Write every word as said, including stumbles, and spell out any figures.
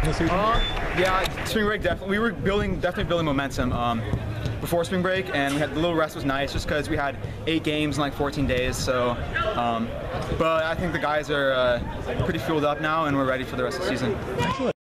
this season? Uh, yeah, spring break definitely. We were building, definitely building momentum um, before spring break, and we had the little rest was nice just because we had eight games in like fourteen days. So, um, but I think the guys are uh, pretty fueled up now, and we're ready for the rest of the season. Excellent.